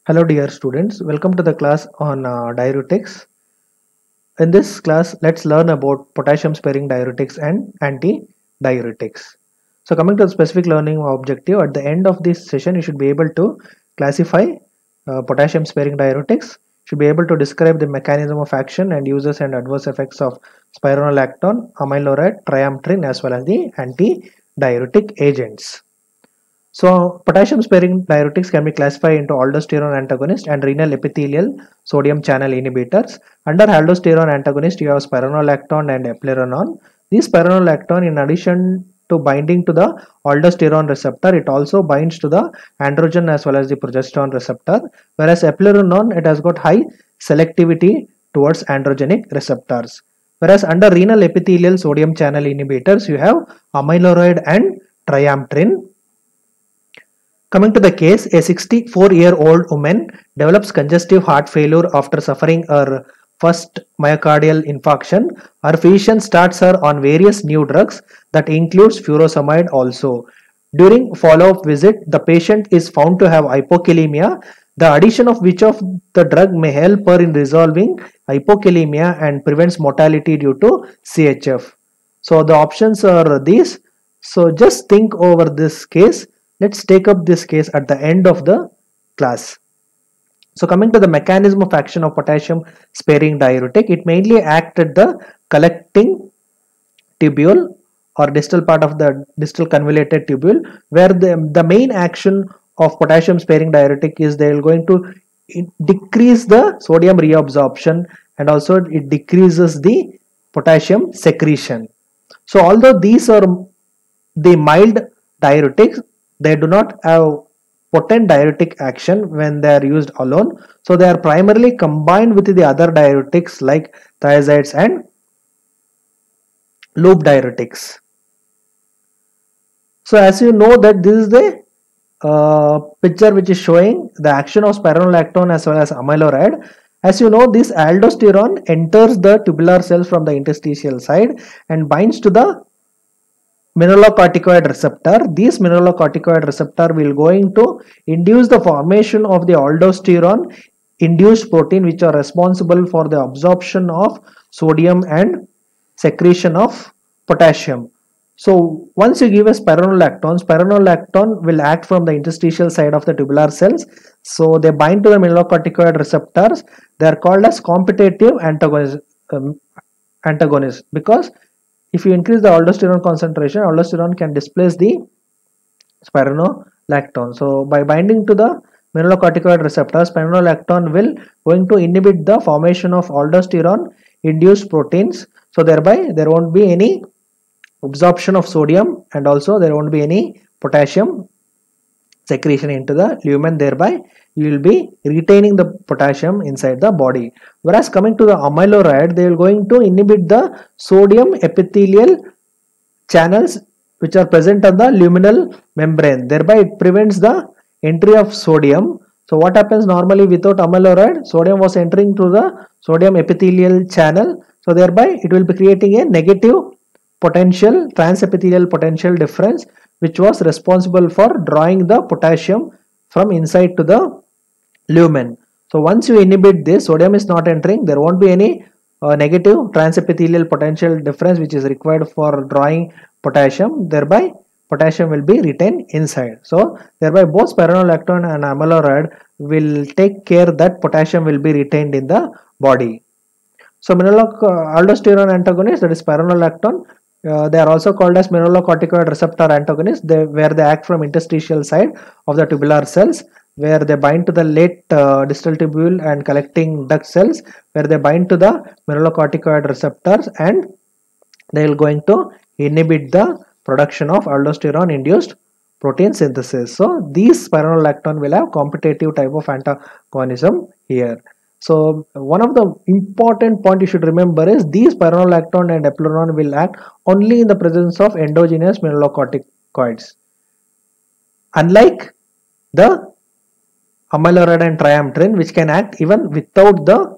Hello dear students, welcome to the class on diuretics. In this class, let's learn about potassium sparing diuretics and anti-diuretics. So coming to the specific learning objective, at the end of this session, you should be able to classify potassium sparing diuretics, should be able to describe the mechanism of action and uses and adverse effects of spironolactone, amiloride, triamtrin as well as the anti-diuretic agents. So potassium sparing diuretics can be classified into aldosterone antagonist and renal epithelial sodium channel inhibitors. Under aldosterone antagonist, you have spironolactone and eplerenone. This spironolactone, in addition to binding to the aldosterone receptor, it also binds to the androgen as well as the progesterone receptor. Whereas eplerenone, it has got high selectivity towards androgenic receptors. Whereas under renal epithelial sodium channel inhibitors, you have amiloride and triamtrin. Coming to the case, a 64-year-old woman develops congestive heart failure after suffering her first myocardial infarction. Her physician starts her on various new drugs that includes furosemide also. During follow-up visit, the patient is found to have hypokalemia, the addition of which of the drug may help her in resolving hypokalemia and prevents mortality due to CHF. So the options are these. So just think over this case. Let's take up this case at the end of the class. So coming to the mechanism of action of potassium sparing diuretic, it mainly acts at the collecting tubule or distal part of the distal convoluted tubule, where the main action of potassium sparing diuretic is they are going to decrease the sodium reabsorption and also it decreases the potassium secretion. So although these are the mild diuretics, they do not have potent diuretic action when they are used alone. So they are primarily combined with the other diuretics like thiazides and loop diuretics. So as you know that this is the picture which is showing the action of spironolactone as well as amiloride. As you know, this aldosterone enters the tubular cells from the interstitial side and binds to the mineralocorticoid receptor. This mineralocorticoid receptor will going to induce the formation of the aldosterone induced protein which are responsible for the absorption of sodium and secretion of potassium. So once you give a spironolactone will act from the interstitial side of the tubular cells. So they bind to the mineralocorticoid receptors. They are called as competitive antagonists because if you increase the aldosterone concentration, aldosterone can displace the spironolactone. So by binding to the mineralocorticoid receptor, spironolactone will going to inhibit the formation of aldosterone induced proteins. So thereby there won't be any absorption of sodium and also there won't be any potassium secretion into the lumen. Thereby you will be retaining the potassium inside the body. Whereas coming to the amiloride, they are going to inhibit the sodium epithelial channels which are present on the luminal membrane. Thereby it prevents the entry of sodium. So what happens normally without amiloride, sodium was entering through the sodium epithelial channel. So thereby it will be creating a negative potential, transepithelial potential difference which was responsible for drawing the potassium from inside to the lumen. So once you inhibit this, sodium is not entering, there won't be any negative transepithelial potential difference which is required for drawing potassium. Thereby potassium will be retained inside. So thereby both spironolactone and amiloride will take care that potassium will be retained in the body. So aldosterone antagonist, that is spironolactone, they are also called as mineralocorticoid receptor antagonists, where they act from interstitial side of the tubular cells, where they bind to the late distal tubule and collecting duct cells, where they bind to the mineralocorticoid receptors and they will going to inhibit the production of aldosterone induced protein synthesis. So these spironolactone will have competitive type of antagonism here. So one of the important point you should remember is these spironolactone and eplerenone will act only in the presence of endogenous mineralocorticoids. Unlike the amiloride and triamtrin which can act even without the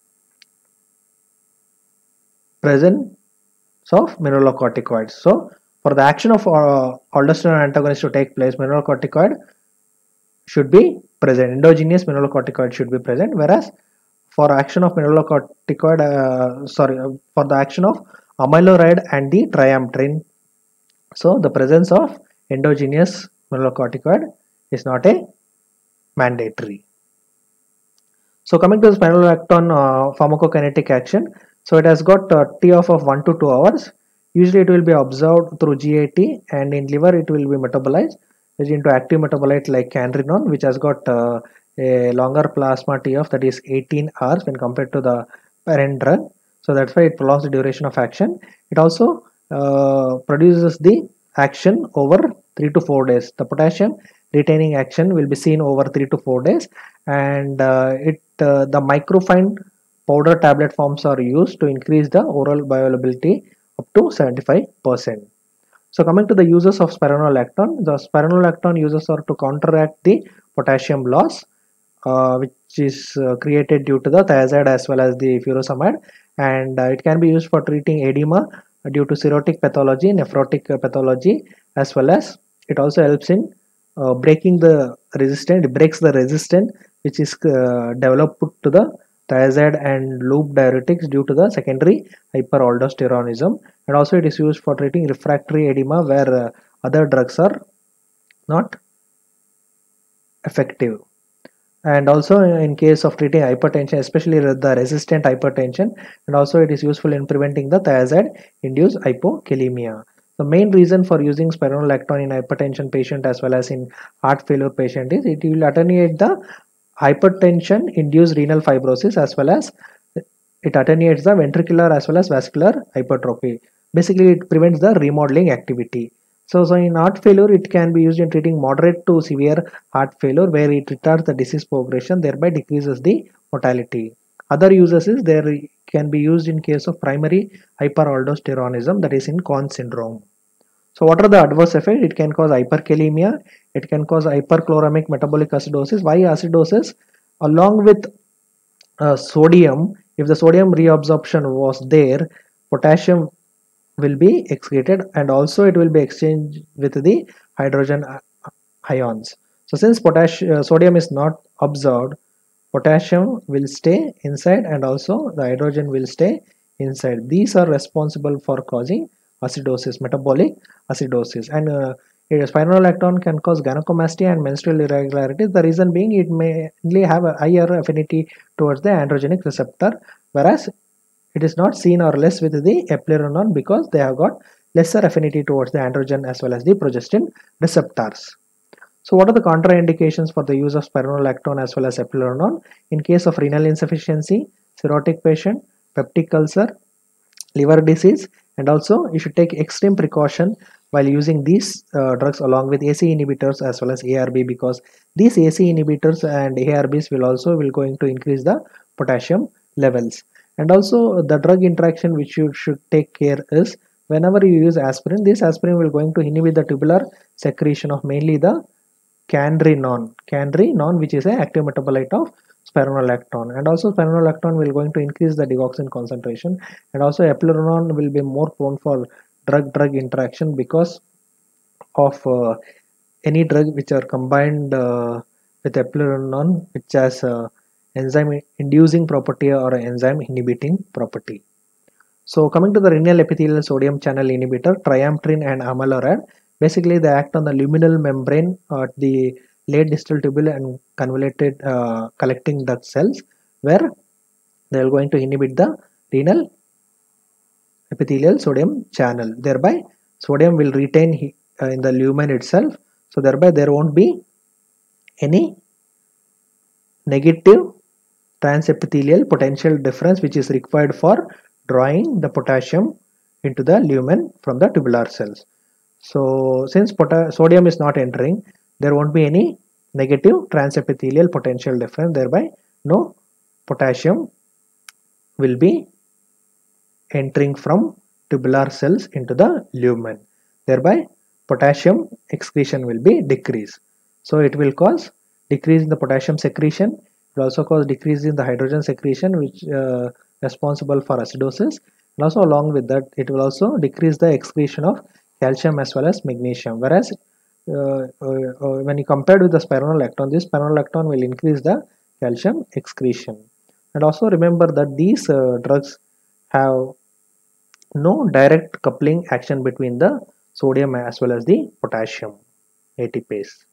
presence of mineralocorticoids. So for the action of aldosterone antagonist to take place, mineralocorticoid should be present. Endogenous mineralocorticoid should be present, whereas for action of mineralocorticoid, for the action of amiloride and the triamtrin, so the presence of endogenous mineralocorticoid is not a mandatory. So coming to the spironolactone pharmacokinetic action, so it has got T off of 1 to 2 hours. Usually it will be absorbed through GAT, and in liver it will be metabolized into active metabolite like candrinone, which has got a longer plasma T off, that is 18 hours when compared to the parent drug. So that's why it prolongs the duration of action. It also produces the action over 3 to 4 days. The potassium retaining action will be seen over 3 to 4 days, and the microfine powder tablet forms are used to increase the oral bioavailability up to 75%. So coming to the uses of spironolactone, the spironolactone uses are to counteract the potassium loss, which is created due to the thiazide as well as the furosemide, and it can be used for treating edema due to cirrhotic pathology, nephrotic pathology, as well as it also helps in breaking the resistance. It breaks the resistance which is developed to the thiazide and loop diuretics due to the secondary hyperaldosteronism, and also it is used for treating refractory edema where other drugs are not effective, and also in case of treating hypertension, especially the resistant hypertension, and also it is useful in preventing the thiazide induced hypokalemia. The main reason for using spironolactone in hypertension patient as well as in heart failure patient is it will attenuate the hypertension induced renal fibrosis, as well as it attenuates the ventricular as well as vascular hypertrophy. Basically it prevents the remodeling activity. So in heart failure, it can be used in treating moderate to severe heart failure where it retards the disease progression, thereby decreases the mortality. Other uses is there can be used in case of primary hyperaldosteronism, that is in Conn syndrome. So what are the adverse effects? It can cause hyperkalemia, it can cause hyperchloremic metabolic acidosis. Why acidosis? Along with sodium, if the sodium reabsorption was there, potassium will be excreted, and also it will be exchanged with the hydrogen ions. So since sodium is not absorbed, potassium will stay inside and also the hydrogen will stay inside. These are responsible for causing acidosis, metabolic acidosis, and spironolactone can cause gynecomastia and menstrual irregularities. The reason being it may only have a higher affinity towards the androgenic receptor, whereas it is not seen or less with the eplerenone because they have got lesser affinity towards the androgen as well as the progestin receptors. So what are the contraindications for the use of spironolactone as well as eplerenone? In case of renal insufficiency, cirrhotic patient, peptic ulcer, liver disease, and also you should take extreme precaution while using these drugs along with AC inhibitors as well as ARB, because these AC inhibitors and ARBs will going to increase the potassium levels. And also the drug interaction which you should take care is whenever you use aspirin, this aspirin will going to inhibit the tubular secretion of mainly the candrinone, which is an active metabolite of spironolactone, and also spironolactone will going to increase the digoxin concentration, and also eplerenone will be more prone for drug interaction because of any drug which are combined with eplerenone, which has enzyme inducing property or enzyme inhibiting property. So coming to the renal epithelial sodium channel inhibitor, triamtrin and amiloride, basically they act on the luminal membrane at the late distal tubule and convoluted collecting duct cells, where they are going to inhibit the renal epithelial sodium channel. Thereby sodium will retain in the lumen itself, so thereby there won't be any negative transepithelial potential difference which is required for drawing the potassium into the lumen from the tubular cells. So since sodium is not entering, there won't be any negative transepithelial potential difference, thereby no potassium will be entering from tubular cells into the lumen. Thereby potassium excretion will be decreased. So it will cause decrease in the potassium secretion. It will also cause decrease in the hydrogen secretion, which responsible for acidosis, and also along with that it will also decrease the excretion of calcium as well as magnesium, whereas when you compared with the spironolactone, this spironolactone will increase the calcium excretion. And also remember that these drugs have no direct coupling action between the sodium as well as the potassium ATPase.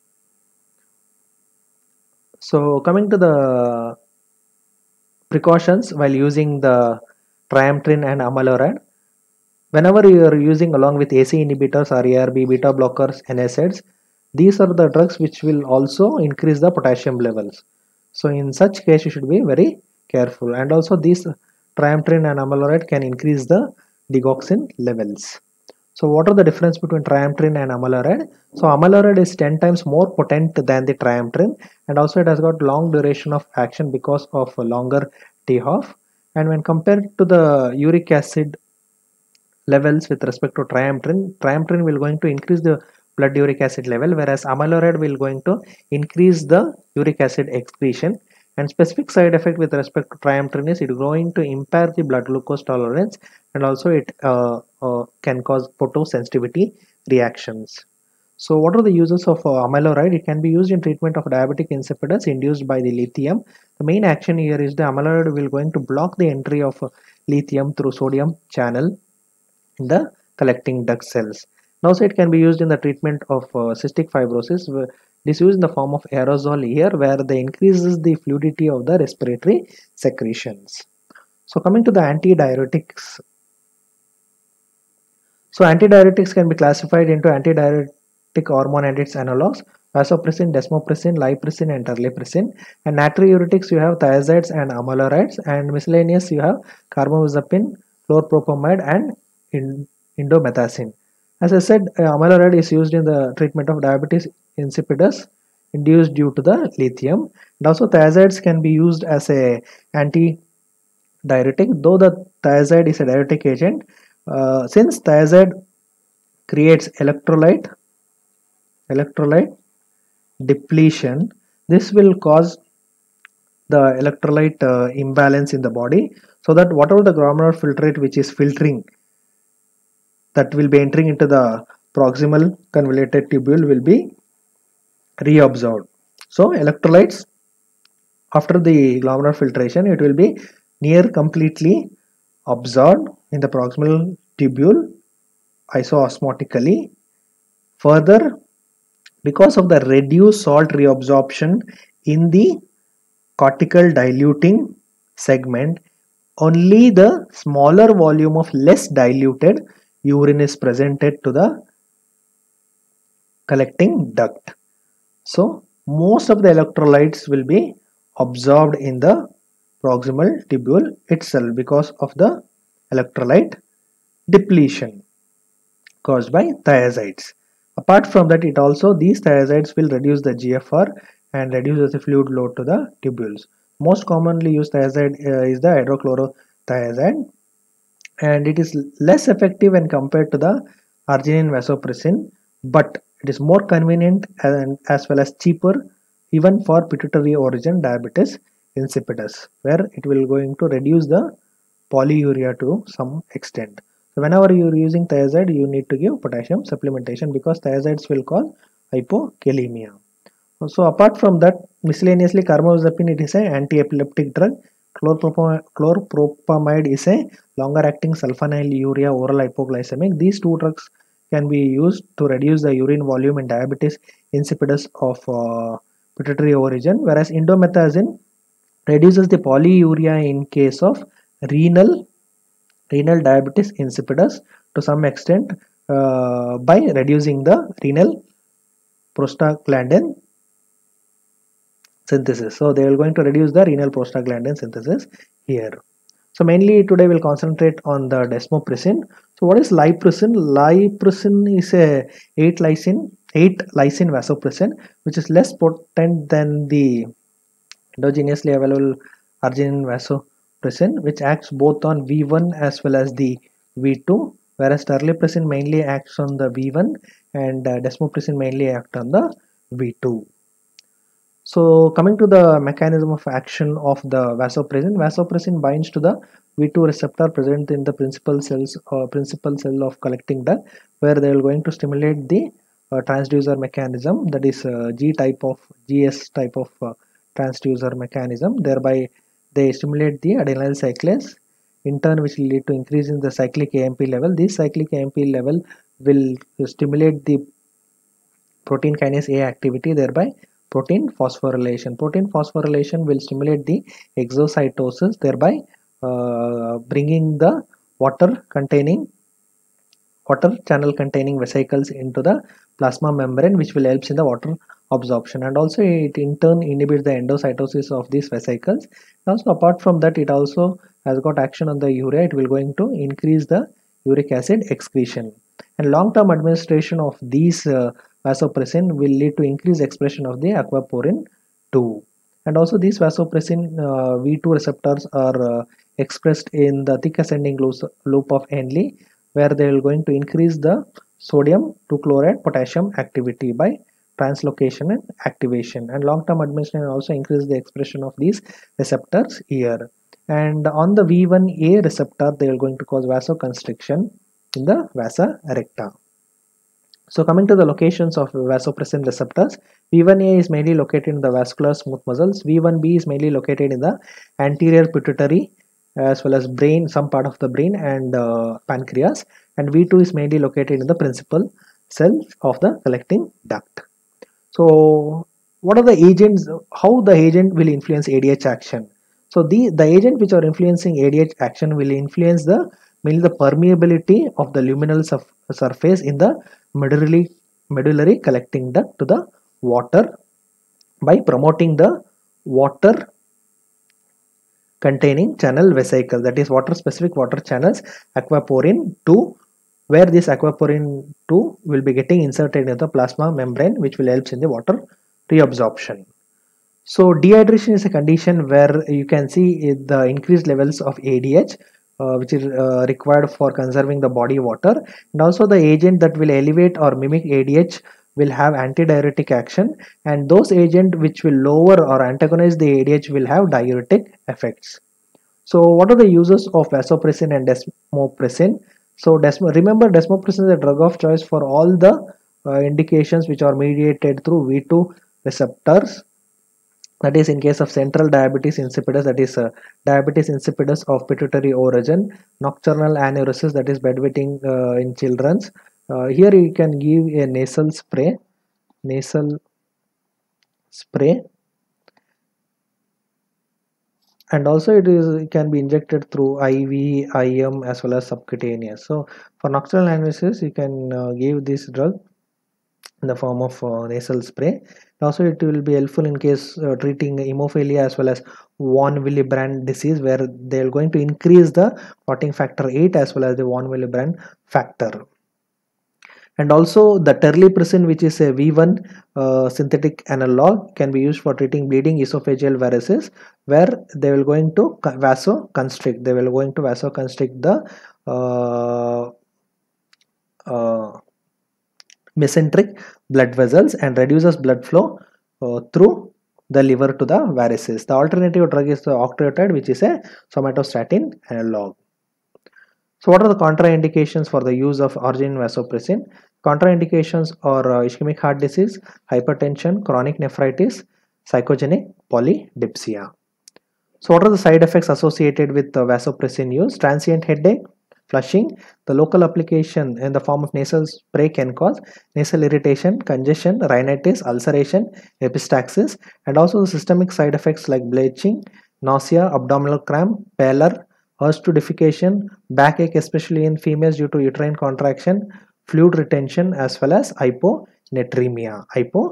So coming to the precautions while using the triamtrin and amiloride, whenever you are using along with AC inhibitors or ARB, beta blockers, NSAIDs, these are the drugs which will also increase the potassium levels. So in such case, you should be very careful. And also these triamtrin and amiloride can increase the digoxin levels. So what are the difference between triamtrin and amiloride? So amiloride is 10 times more potent than the triamtrin, and also it has got long duration of action because of a longer T-half. And when compared to the uric acid levels with respect to triamtrin will going to increase the blood uric acid level, whereas amiloride will going to increase the uric acid excretion. And specific side effect with respect to triamtrin is it going to impair the blood glucose tolerance, and also it can cause photosensitivity reactions. So what are the uses of amiloride? It can be used in treatment of diabetic insipidus induced by the lithium. The main action here is the amiloride will going to block the entry of lithium through sodium channel in the collecting duct cells. And also it can be used in the treatment of cystic fibrosis. It is used in the form of aerosol here, where they increases the fluidity of the respiratory secretions. So coming to the antidiuretics. So antidiuretics can be classified into antidiuretic hormone and its analogs: vasopressin, desmopressin, lipopressin, and terlipressin. And natriuretics you have thiazides and amilorides, and miscellaneous you have carbamazepine, chlorpropamide, and indomethacin. As I said, amiloride is used in the treatment of diabetes insipidus induced due to the lithium. And also thiazides can be used as a antidiuretic, though the thiazide is a diuretic agent. Since thiazide creates electrolyte depletion, this will cause the electrolyte imbalance in the body, so that whatever the glomerular filtrate which is filtering, that will be entering into the proximal convoluted tubule, will be reabsorbed. So electrolytes, after the glomerular filtration, it will be near completely absorbed in the proximal tubule isoosmotically. Further, because of the reduced salt reabsorption in the cortical diluting segment, only the smaller volume of less diluted urine is presented to the collecting duct. So most of the electrolytes will be absorbed in the proximal tubule itself because of the electrolyte depletion caused by thiazides. Apart from that, it also these thiazides will reduce the GFR and reduces the fluid load to the tubules. Most commonly used thiazide is the hydrochlorothiazide, and it is less effective when compared to the arginine vasopressin, but it is more convenient and as well as cheaper even for pituitary origin diabetes insipidus, where it will going to reduce the polyuria to some extent. So whenever you are using thiazide, you need to give potassium supplementation because thiazides will cause hypokalemia. So apart from that, miscellaneously carbamazepine, it is an anti-epileptic drug. Chlorpropamide is a longer-acting sulfonylurea oral hypoglycemic. These two drugs can be used to reduce the urine volume in diabetes insipidus of pituitary origin, whereas indomethacin reduces the polyuria in case of renal diabetes insipidus to some extent by reducing the renal prostaglandin synthesis. So they are going to reduce the renal prostaglandin synthesis here. So mainly today we'll concentrate on the desmopressin. So what is lipopressin? Lipopressin is a 8 lysine vasopressin, which is less potent than the endogenously available arginine vasopressin, which acts both on V1 as well as the V2, whereas terlipressin mainly acts on the V1 and desmopressin mainly acts on the V2. So coming to the mechanism of action of the vasopressin binds to the V2 receptor present in the principal cell of collecting duct, where they are going to stimulate the transducer mechanism, that is GS type of transducer mechanism. Thereby they stimulate the adenylyl cyclase, in turn which will lead to increase in the cyclic AMP level. This cyclic AMP level will stimulate the protein kinase A activity, thereby protein phosphorylation. Protein phosphorylation will stimulate the exocytosis, thereby bringing the water channel containing vesicles into the plasma membrane, which will help in the water absorption, and also it in turn inhibits the endocytosis of these vesicles. Also apart from that, it also has got action on the urea. It will going to increase the uric acid excretion, and long-term administration of these vasopressin will lead to increased expression of the aquaporin 2. And also these vasopressin V2 receptors are expressed in the thick ascending loop of Henle, where they will going to increase the sodium to chloride potassium activity by translocation and activation, and long-term administration also increase the expression of these receptors here. And on the V1A receptor, they are going to cause vasoconstriction in the vasa recta. So coming to the locations of vasopressin receptors, V1A is mainly located in the vascular smooth muscles, V1B is mainly located in the anterior pituitary as well as brain, some part of the brain and pancreas, and V2 is mainly located in the principal cells of the collecting duct. So what are the agents, how the agent will influence ADH action? So the agent which are influencing ADH action will influence mainly the permeability of the luminal surface in the medullary collecting duct to the water by promoting the water containing channel vesicle, that is water specific water channels aquaporin 2, where this aquaporin 2 will be getting inserted in the plasma membrane, which will help in the water reabsorption. So dehydration is a condition where you can see the increased levels of ADH which is required for conserving the body water, and also the agent that will elevate or mimic ADH will have antidiuretic action, and those agents which will lower or antagonize the ADH will have diuretic effects. So what are the uses of vasopressin and desmopressin? So remember, desmopressin is a drug of choice for all the indications which are mediated through V2 receptors. That is in case of central diabetes insipidus, that is diabetes insipidus of pituitary origin, nocturnal aneurysms, that is bedwetting in children's. Here you can give a nasal spray, and also it can be injected through IV, IM as well as subcutaneous. So for nocturnal aneurysms, you can give this drug in the form of nasal spray. Also it will be helpful in case treating hemophilia as well as von Willebrand disease, where they are going to increase the clotting factor 8 as well as the von Willebrand factor. And also the terlipressin, which is a V1 synthetic analog, can be used for treating bleeding esophageal varices, where they will going to vasoconstrict. They will going to vasoconstrict the mesenteric blood vessels and reduces blood flow through the liver to the varices. The alternative drug is the octreotide, which is a somatostatin analog. So what are the contraindications for the use of arginine vasopressin? Contraindications are ischemic heart disease, hypertension, chronic nephritis, psychogenic polydipsia. So what are the side effects associated with the vasopressin use? Transient headache, flushing. The local application in the form of nasal spray can cause nasal irritation, congestion, rhinitis, ulceration, epistaxis, and also the systemic side effects like bleaching, nausea, abdominal cramp, pallor, urge to defecation, backache especially in females due to uterine contraction, fluid retention as well as hyponatremia.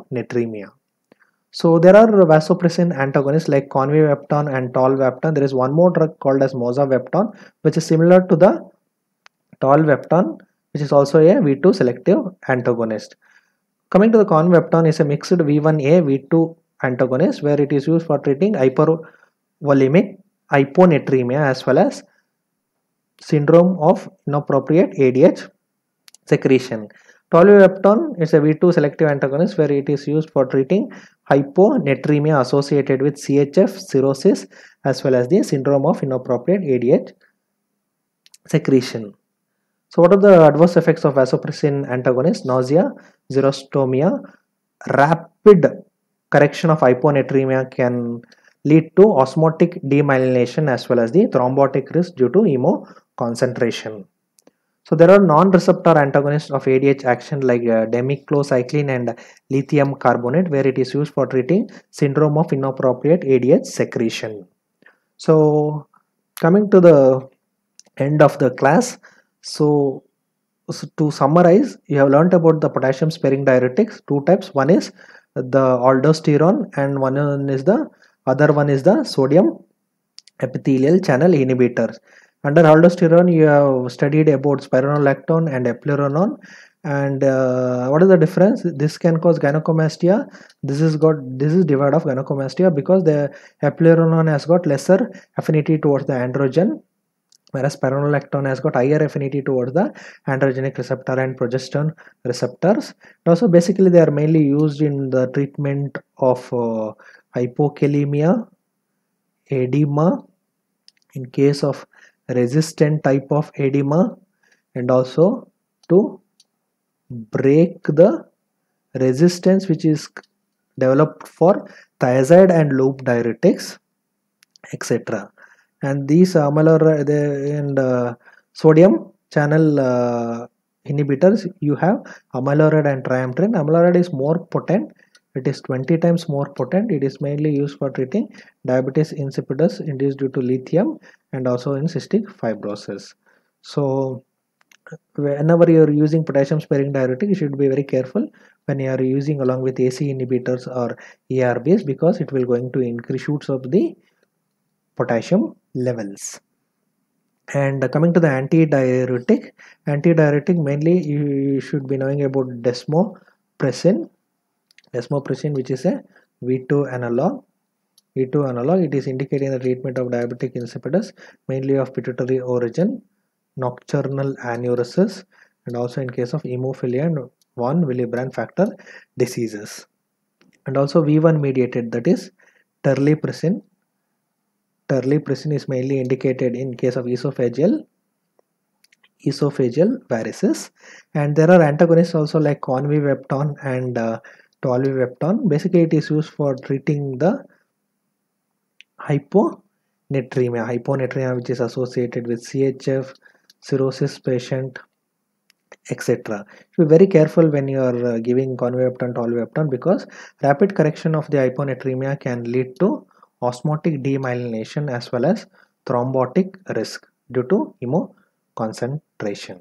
So there are vasopressin antagonists like convivaptan and tolvaptan. There is one more drug called as mozavaptan, which is similar to the tolvaptan, which is also a V2 selective antagonist. Coming to the convaptan, is a mixed V1A V2 antagonist, where it is used for treating hypervolemic hyponatremia as well as syndrome of inappropriate ADH secretion. Tolvaptan is a V2 selective antagonist, where it is used for treating hyponatremia associated with CHF cirrhosis as well as the syndrome of inappropriate ADH secretion. So what are the adverse effects of vasopressin antagonist? Nausea, xerostomia, rapid correction of hyponatremia can lead to osmotic demyelination as well as the thrombotic risk due to hemoconcentration. So there are non-receptor antagonists of ADH action like demiclocycline and lithium carbonate, where it is used for treating syndrome of inappropriate ADH secretion. So coming to the end of the class, so to summarize, you have learnt about the potassium sparing diuretics, two types. One is the aldosterone and one is the other one is the sodium epithelial channel inhibitors. Under aldosterone, you have studied about spironolactone and eplerenone. And what is the difference? This can cause gynecomastia. This is divide of gynecomastia because the eplerenone has got lesser affinity towards the androgen, whereas spironolactone has got higher affinity towards the androgenic receptor and progesterone receptors. And also, basically, they are mainly used in the treatment of hypokalemia, edema, in case of resistant type of edema, and also to break the resistance which is developed for thiazide and loop diuretics, etc. And these and sodium channel inhibitors, you have amiloride and triamterene. Amiloride is more potent. It is 20 times more potent. It is mainly used for treating diabetes insipidus induced due to lithium and also in cystic fibrosis. So whenever you are using potassium sparing diuretic, you should be very careful when you are using along with AC inhibitors or ARBs, because it will going to increase shoots of the potassium levels. And coming to the antidiuretic mainly you should be knowing about desmopressin, which is a V2 analog. It is indicated in the treatment of diabetic insipidus, mainly of pituitary origin, nocturnal anuresis, and also in case of hemophilia and von Willebrand factor diseases. And also V1 mediated, that is terlipressin. Terlipressin is mainly indicated in case of esophageal varices. And there are antagonists also like convivepton and tolvivepton. Basically, it is used for treating the hyponatremia which is associated with CHF, cirrhosis patient, etc. Be very careful when you are giving convivepton, tolvivepton, because rapid correction of the hyponatremia can lead to osmotic demyelination as well as thrombotic risk due to hemoconcentration.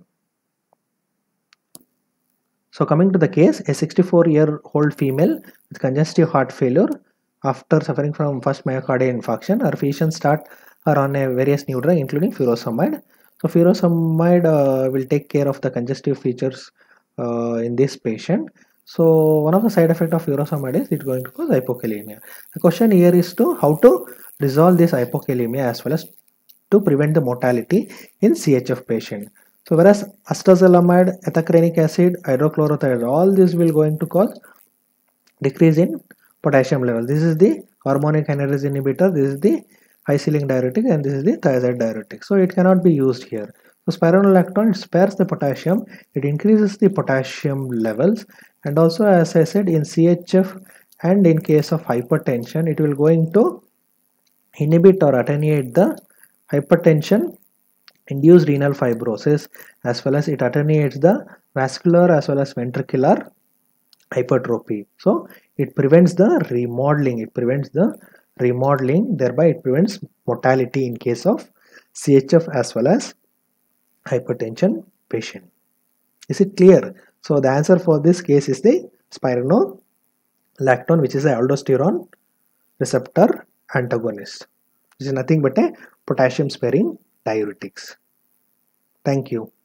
So coming to the case, a 64-year-old female with congestive heart failure, after suffering from first myocardial infarction, her physician start her on a various new drug including furosemide. So furosemide will take care of the congestive features in this patient. So one of the side effects of furosemide is it's going to cause hypokalemia. The question here is to how to resolve this hypokalemia as well as to prevent the mortality in CHF patient. So whereas astaxanthamide, ethacrenic acid, hydrochlorothiazide, all this will going to cause decrease in potassium level. This is the harmonic anhydrase inhibitor, this is the high ceiling diuretic, and this is the thiazide diuretic. So it cannot be used here. So spironolactone, it spares the potassium, it increases the potassium levels, and also as I said in CHF and in case of hypertension, it will going to inhibit or attenuate the hypertension induced renal fibrosis, as well as it attenuates the vascular as well as ventricular hypertrophy. So it prevents the remodeling, thereby it prevents mortality in case of CHF as well as hypertension patient. Is it clear? So the answer for this case is the spironolactone, which is a aldosterone receptor antagonist. This is nothing but a potassium sparing diuretics. Thank you.